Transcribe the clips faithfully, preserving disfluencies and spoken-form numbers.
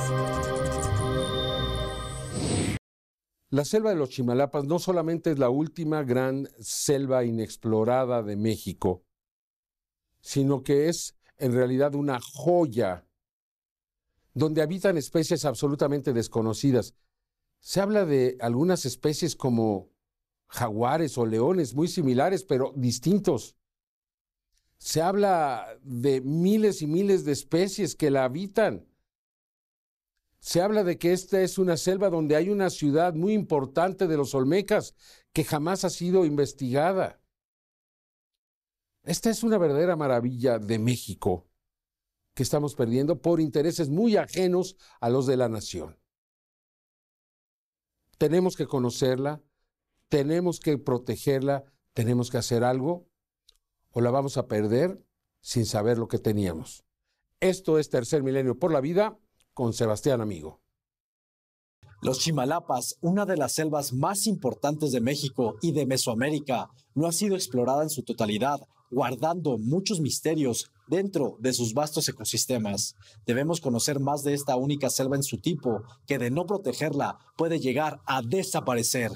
La selva de los Chimalapas no solamente es la última gran selva inexplorada de México, sino que es en realidad una joya donde habitan especies absolutamente desconocidas. Se habla de algunas especies como jaguares o leones muy similares, pero distintos. Se habla de miles y miles de especies que la habitan. Se habla de que esta es una selva donde hay una ciudad muy importante de los olmecas que jamás ha sido investigada. Esta es una verdadera maravilla de México que estamos perdiendo por intereses muy ajenos a los de la nación. Tenemos que conocerla, tenemos que protegerla, tenemos que hacer algo, o la vamos a perder sin saber lo que teníamos. Esto es Tercer Milenio por la Vida con Sebastián Amigo. Los Chimalapas, una de las selvas más importantes de México y de Mesoamérica, no ha sido explorada en su totalidad, guardando muchos misterios dentro de sus vastos ecosistemas. Debemos conocer más de esta única selva en su tipo, que de no protegerla puede llegar a desaparecer.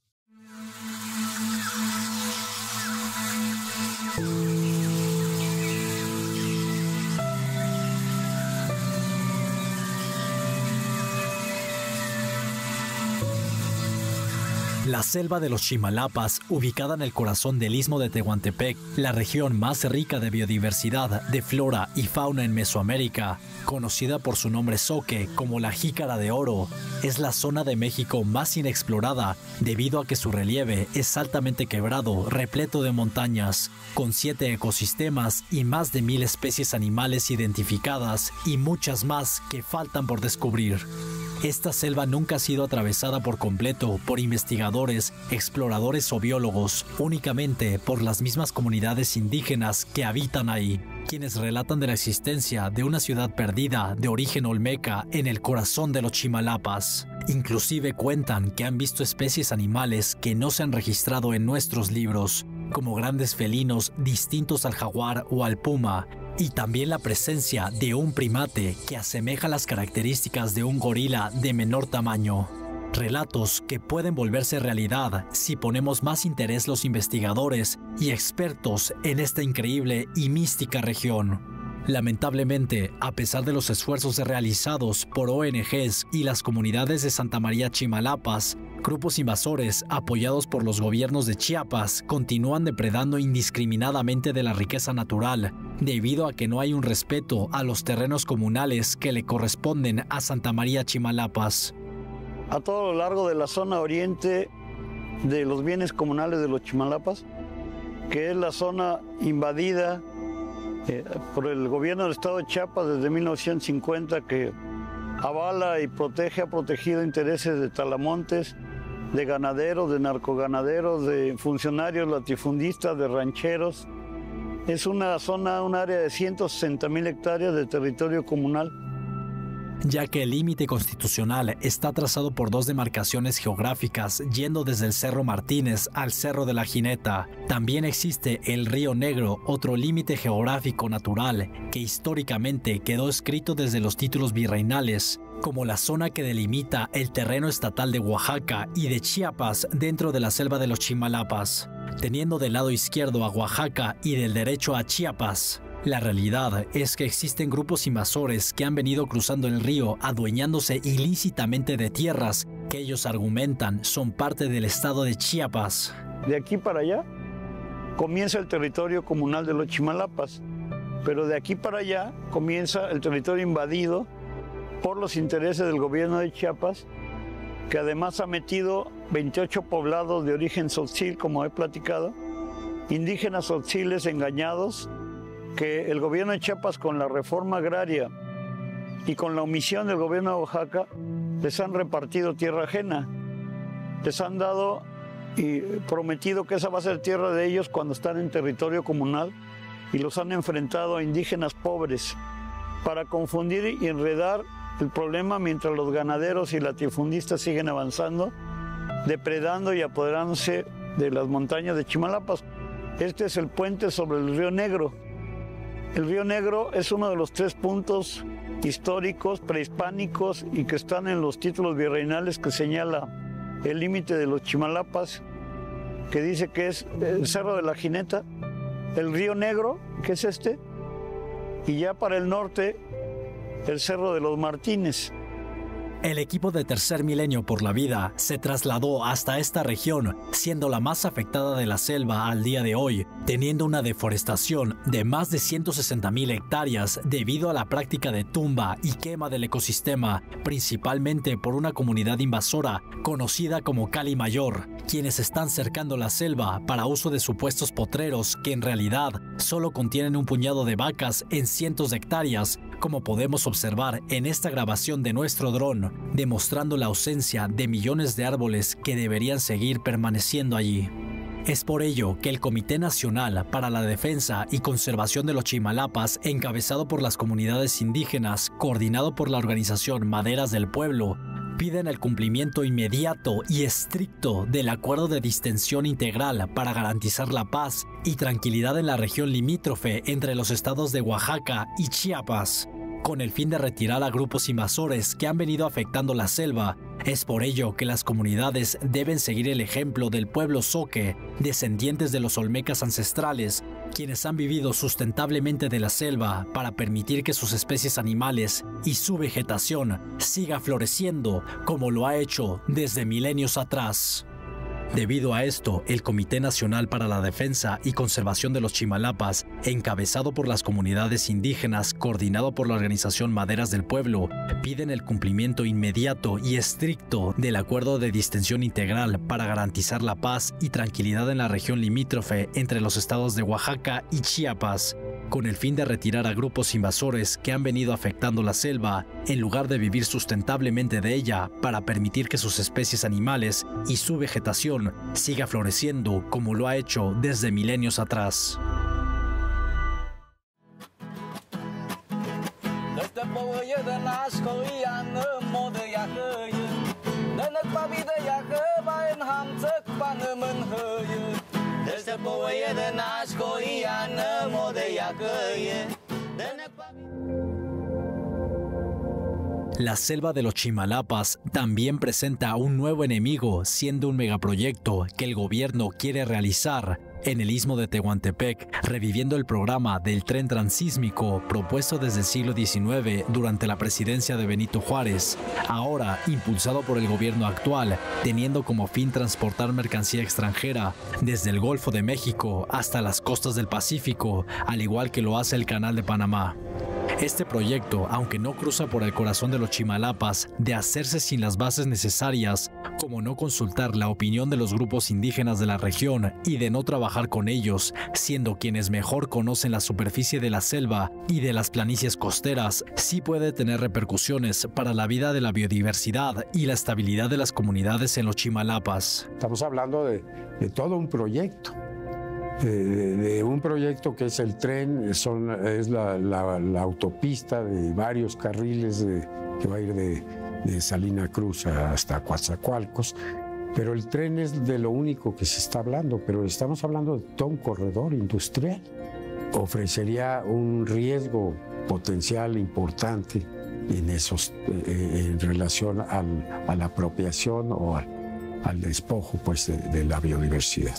La selva de los Chimalapas, ubicada en el corazón del istmo de Tehuantepec, la región más rica de biodiversidad, de flora y fauna en Mesoamérica, conocida por su nombre zoque como la jícara de oro, es la zona de México más inexplorada debido a que su relieve es altamente quebrado, repleto de montañas, con siete ecosistemas y más de mil especies animales identificadas y muchas más que faltan por descubrir. Esta selva nunca ha sido atravesada por completo por investigadores, exploradores o biólogos, únicamente por las mismas comunidades indígenas que habitan ahí, quienes relatan de la existencia de una ciudad perdida de origen olmeca en el corazón de los Chimalapas. Inclusive cuentan que han visto especies animales que no se han registrado en nuestros libros, como grandes felinos distintos al jaguar o al puma, y también la presencia de un primate que asemeja las características de un gorila de menor tamaño. Relatos que pueden volverse realidad si ponemos más interés los investigadores y expertos en esta increíble y mística región. Lamentablemente, a pesar de los esfuerzos realizados por O N Ges y las comunidades de Santa María Chimalapas, grupos invasores apoyados por los gobiernos de Chiapas continúan depredando indiscriminadamente de la riqueza natural, debido a que no hay un respeto a los terrenos comunales que le corresponden a Santa María Chimalapas. A todo lo largo de la zona oriente de los bienes comunales de los Chimalapas, que es la zona invadida eh, por el gobierno del estado de Chiapas desde mil novecientos cincuenta, que avala y protege, ha protegido intereses de talamontes, de ganaderos, de narcoganaderos, de funcionarios latifundistas, de rancheros. Es una zona, un área de ciento sesenta mil hectáreas de territorio comunal. Ya que el límite constitucional está trazado por dos demarcaciones geográficas yendo desde el Cerro Martínez al Cerro de la Jineta, también existe el Río Negro, otro límite geográfico natural que históricamente quedó escrito desde los títulos virreinales, como la zona que delimita el terreno estatal de Oaxaca y de Chiapas dentro de la selva de los Chimalapas, teniendo del lado izquierdo a Oaxaca y del derecho a Chiapas. La realidad es que existen grupos invasores que han venido cruzando el río adueñándose ilícitamente de tierras que ellos argumentan son parte del estado de Chiapas. De aquí para allá comienza el territorio comunal de los Chimalapas, pero de aquí para allá comienza el territorio invadido por los intereses del gobierno de Chiapas, que además ha metido veintiocho poblados de origen tzotzil, como he platicado, indígenas tzotziles engañados, que el gobierno de Chiapas, con la reforma agraria y con la omisión del gobierno de Oaxaca, les han repartido tierra ajena. Les han dado y prometido que esa va a ser tierra de ellos cuando están en territorio comunal, y los han enfrentado a indígenas pobres para confundir y enredar el problema, mientras los ganaderos y latifundistas siguen avanzando, depredando y apoderándose de las montañas de Chimalapas. Este es el puente sobre el Río Negro. El Río Negro es uno de los tres puntos históricos, prehispánicos y que están en los títulos virreinales que señala el límite de los Chimalapas, que dice que es el Cerro de la Jineta, el Río Negro, que es este, y ya para el norte, el Cerro de los Martínez. El equipo de Tercer Milenio por la Vida se trasladó hasta esta región, siendo la más afectada de la selva al día de hoy, teniendo una deforestación de más de ciento sesenta mil hectáreas debido a la práctica de tumba y quema del ecosistema, principalmente por una comunidad invasora conocida como Cali Mayor, quienes están cercando la selva para uso de supuestos potreros que en realidad solo contienen un puñado de vacas en cientos de hectáreas, como podemos observar en esta grabación de nuestro dron, demostrando la ausencia de millones de árboles que deberían seguir permaneciendo allí. Es por ello que el Comité Nacional para la Defensa y Conservación de los Chimalapas, encabezado por las comunidades indígenas, coordinado por la organización Maderas del Pueblo, piden el cumplimiento inmediato y estricto del Acuerdo de Distensión Integral para garantizar la paz y tranquilidad en la región limítrofe entre los estados de Oaxaca y Chiapas, con el fin de retirar a grupos invasores que han venido afectando la selva. Es por ello que las comunidades deben seguir el ejemplo del pueblo Zoque, descendientes de los olmecas ancestrales, quienes han vivido sustentablemente de la selva para permitir que sus especies animales y su vegetación siga floreciendo como lo ha hecho desde milenios atrás. Debido a esto, el Comité Nacional para la Defensa y Conservación de los Chimalapas, encabezado por las comunidades indígenas, coordinado por la organización Maderas del Pueblo, piden el cumplimiento inmediato y estricto del Acuerdo de Distensión Integral para garantizar la paz y tranquilidad en la región limítrofe entre los estados de Oaxaca y Chiapas, con el fin de retirar a grupos invasores que han venido afectando la selva, en lugar de vivir sustentablemente de ella, para permitir que sus especies animales y su vegetación siga floreciendo como lo ha hecho desde milenios atrás. La selva de los Chimalapas también presenta un nuevo enemigo, siendo un megaproyecto que el gobierno quiere realizar en el istmo de Tehuantepec, reviviendo el programa del tren transísmico propuesto desde el siglo diecinueve durante la presidencia de Benito Juárez, ahora impulsado por el gobierno actual, teniendo como fin transportar mercancía extranjera desde el Golfo de México hasta las costas del Pacífico, al igual que lo hace el Canal de Panamá. Este proyecto, aunque no cruza por el corazón de los Chimalapas, de hacerse sin las bases necesarias, como no consultar la opinión de los grupos indígenas de la región y de no trabajar con ellos, siendo quienes mejor conocen la superficie de la selva y de las planicies costeras, sí puede tener repercusiones para la vida de la biodiversidad y la estabilidad de las comunidades en los Chimalapas. Estamos hablando de, de todo un proyecto. De, de, de un proyecto que es el tren, son, es la, la, la autopista de varios carriles de, que va a ir de, de Salina Cruz hasta Coatzacoalcos, pero el tren es de lo único que se está hablando, pero estamos hablando de todo un corredor industrial. Ofrecería un riesgo potencial importante en, esos, eh, en relación al, a la apropiación o al, al despojo pues, de, de la biodiversidad.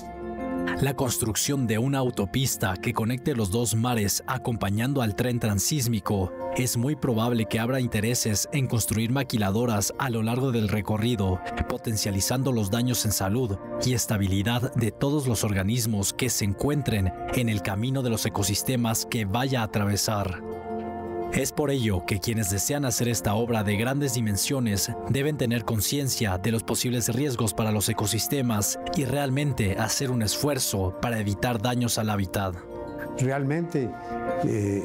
La construcción de una autopista que conecte los dos mares acompañando al tren transísmico es muy probable que abra intereses en construir maquiladoras a lo largo del recorrido, potencializando los daños en salud y estabilidad de todos los organismos que se encuentren en el camino de los ecosistemas que vaya a atravesar. Es por ello que quienes desean hacer esta obra de grandes dimensiones deben tener conciencia de los posibles riesgos para los ecosistemas y realmente hacer un esfuerzo para evitar daños al hábitat. Realmente eh,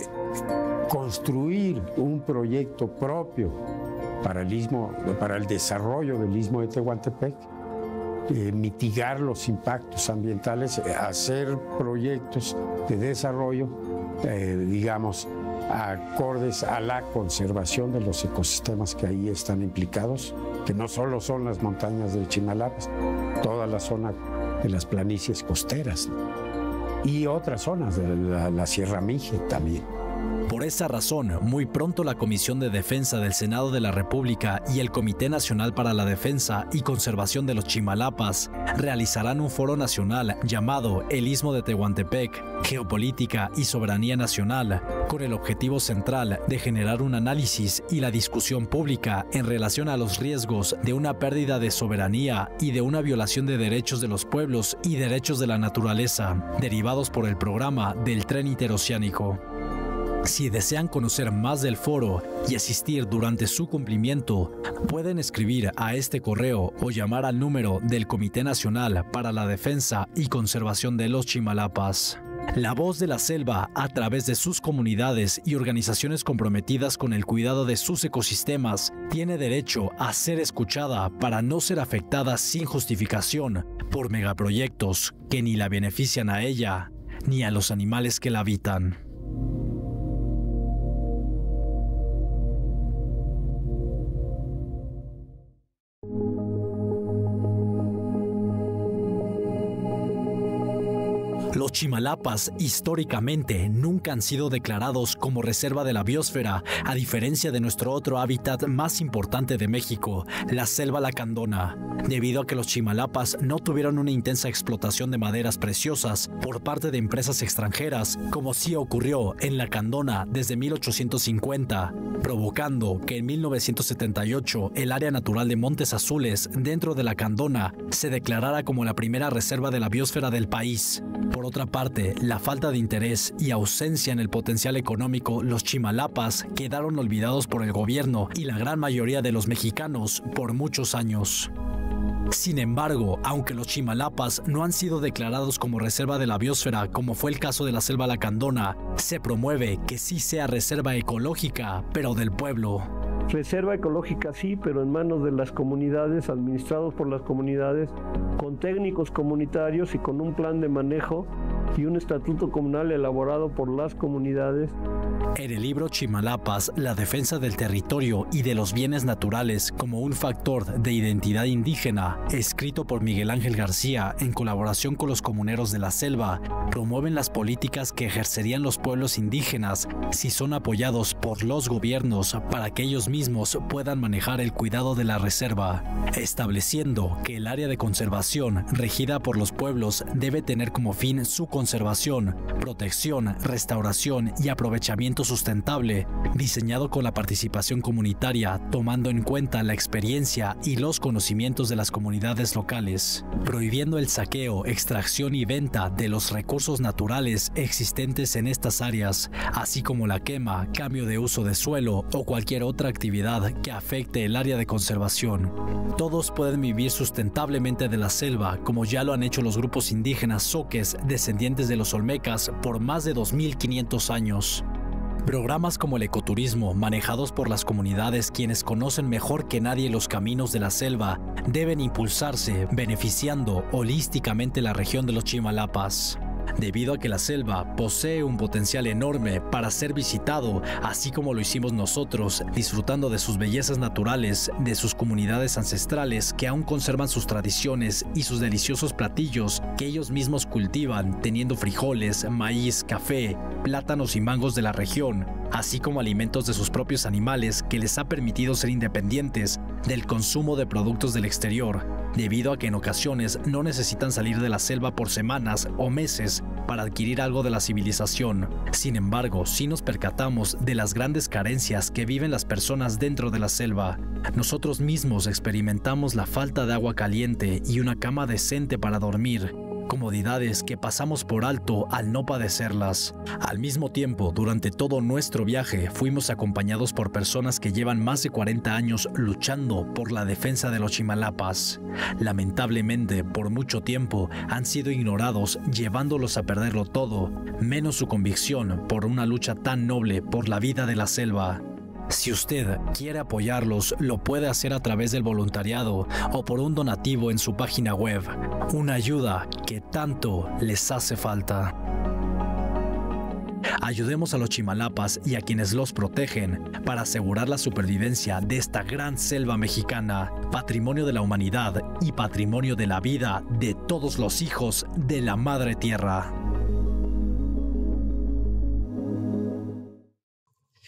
construir un proyecto propio para el istmo, para el desarrollo del istmo de Tehuantepec, eh, mitigar los impactos ambientales, eh, hacer proyectos de desarrollo, eh, digamos, acordes a la conservación de los ecosistemas que ahí están implicados, que no solo son las montañas de Chimalapas, toda la zona de las planicies costeras. y otras zonas de la, la Sierra Mije también. Por esa razón, muy pronto la Comisión de Defensa del Senado de la República y el Comité Nacional para la Defensa y Conservación de los Chimalapas realizarán un foro nacional llamado El Istmo de Tehuantepec, Geopolítica y Soberanía Nacional, con el objetivo central de generar un análisis y la discusión pública en relación a los riesgos de una pérdida de soberanía y de una violación de derechos de los pueblos y derechos de la naturaleza, derivados por el programa del Tren Interoceánico. Si desean conocer más del foro y asistir durante su cumplimiento, pueden escribir a este correo o llamar al número del Comité Nacional para la Defensa y Conservación de los Chimalapas. La voz de la selva, a través de sus comunidades y organizaciones comprometidas con el cuidado de sus ecosistemas, tiene derecho a ser escuchada para no ser afectada sin justificación por megaproyectos que ni la benefician a ella ni a los animales que la habitan. Los Chimalapas históricamente nunca han sido declarados como reserva de la biosfera, a diferencia de nuestro otro hábitat más importante de México, la selva lacandona, debido a que los Chimalapas no tuvieron una intensa explotación de maderas preciosas por parte de empresas extranjeras, como sí ocurrió en Lacandona desde mil ochocientos cincuenta, provocando que en mil novecientos setenta y ocho el área natural de Montes Azules dentro de Lacandona se declarara como la primera reserva de la biosfera del país. Por otra parte, la falta de interés y ausencia en el potencial económico, los Chimalapas quedaron olvidados por el gobierno y la gran mayoría de los mexicanos por muchos años. Sin embargo, aunque los Chimalapas no han sido declarados como reserva de la biosfera, como fue el caso de la selva lacandona, se promueve que sí sea reserva ecológica, pero del pueblo. Reserva ecológica sí, pero en manos de las comunidades, administrados por las comunidades, con técnicos comunitarios y con un plan de manejo y un estatuto comunal elaborado por las comunidades. En el libro Chimalapas, la defensa del territorio y de los bienes naturales como un factor de identidad indígena, escrito por Miguel Ángel García en colaboración con los comuneros de la selva, promueven las políticas que ejercerían los pueblos indígenas si son apoyados por los gobiernos para que ellos mismos puedan manejar el cuidado de la reserva, estableciendo que el área de conservación regida por los pueblos debe tener como fin su conservación, protección, restauración y aprovechamiento sustentable, diseñado con la participación comunitaria, tomando en cuenta la experiencia y los conocimientos de las comunidades locales, prohibiendo el saqueo, extracción y venta de los recursos naturales existentes en estas áreas, así como la quema, cambio de uso de suelo o cualquier otra actividad que afecte el área de conservación. Todos pueden vivir sustentablemente de la selva, como ya lo han hecho los grupos indígenas zoques descendientes de los olmecas por más de dos mil quinientos años. Programas como el ecoturismo, manejados por las comunidades quienes conocen mejor que nadie los caminos de la selva, deben impulsarse, beneficiando holísticamente la región de los Chimalapas. Debido a que la selva posee un potencial enorme para ser visitado, así como lo hicimos nosotros, disfrutando de sus bellezas naturales, de sus comunidades ancestrales que aún conservan sus tradiciones y sus deliciosos platillos que ellos mismos cultivan, teniendo frijoles, maíz, café, plátanos y mangos de la región, así como alimentos de sus propios animales que les ha permitido ser independientes del consumo de productos del exterior, debido a que en ocasiones no necesitan salir de la selva por semanas o meses para adquirir algo de la civilización. Sin embargo, sí nos percatamos de las grandes carencias que viven las personas dentro de la selva. Nosotros mismos experimentamos la falta de agua caliente y una cama decente para dormir, comodidades que pasamos por alto al no padecerlas. Al mismo tiempo, durante todo nuestro viaje, fuimos acompañados por personas que llevan más de cuarenta años luchando por la defensa de los Chimalapas. Lamentablemente, por mucho tiempo, han sido ignorados, llevándolos a perderlo todo, menos su convicción por una lucha tan noble por la vida de la selva. Si usted quiere apoyarlos, lo puede hacer a través del voluntariado o por un donativo en su página web, una ayuda que tanto les hace falta. Ayudemos a los Chimalapas y a quienes los protegen para asegurar la supervivencia de esta gran selva mexicana, patrimonio de la humanidad y patrimonio de la vida de todos los hijos de la Madre Tierra.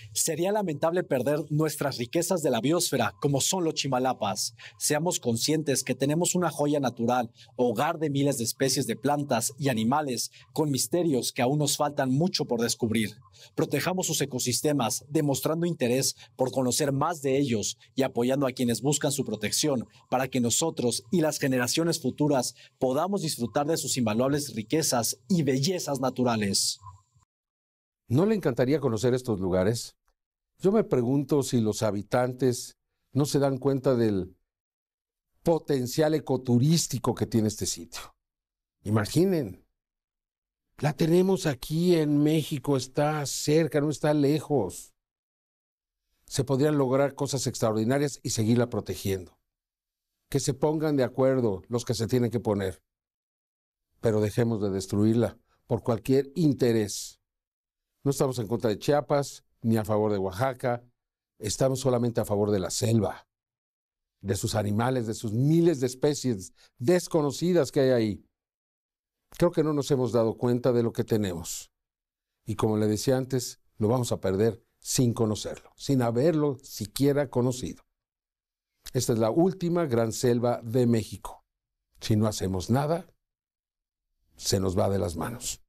Sería lamentable perder nuestras riquezas de la biosfera, como son los Chimalapas. Seamos conscientes que tenemos una joya natural, hogar de miles de especies de plantas y animales, con misterios que aún nos faltan mucho por descubrir. Protejamos sus ecosistemas, demostrando interés por conocer más de ellos y apoyando a quienes buscan su protección, para que nosotros y las generaciones futuras podamos disfrutar de sus invaluables riquezas y bellezas naturales. ¿No le encantaría conocer estos lugares? Yo me pregunto si los habitantes no se dan cuenta del potencial ecoturístico que tiene este sitio. Imaginen, la tenemos aquí en México, está cerca, no está lejos. Se podrían lograr cosas extraordinarias y seguirla protegiendo. Que se pongan de acuerdo los que se tienen que poner. Pero dejemos de destruirla por cualquier interés. No estamos en contra de Chiapas, ni a favor de Oaxaca, estamos solamente a favor de la selva, de sus animales, de sus miles de especies desconocidas que hay ahí. Creo que no nos hemos dado cuenta de lo que tenemos. Y como le decía antes, lo vamos a perder sin conocerlo, sin haberlo siquiera conocido. Esta es la última gran selva de México. Si no hacemos nada, se nos va de las manos.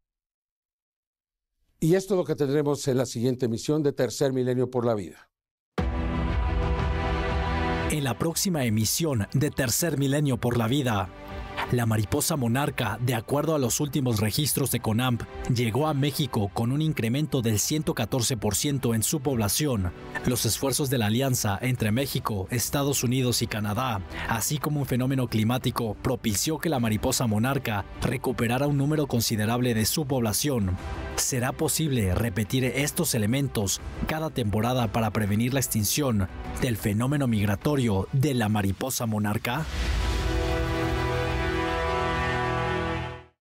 Y esto es lo que tendremos en la siguiente emisión de Tercer Milenio por la Vida. En la próxima emisión de Tercer Milenio por la Vida, la mariposa monarca, de acuerdo a los últimos registros de CONAMP, llegó a México con un incremento del ciento catorce por ciento en su población. Los esfuerzos de la alianza entre México, Estados Unidos y Canadá, así como un fenómeno climático, propició que la mariposa monarca recuperara un número considerable de su población. ¿Será posible repetir estos elementos cada temporada para prevenir la extinción del fenómeno migratorio de la mariposa monarca?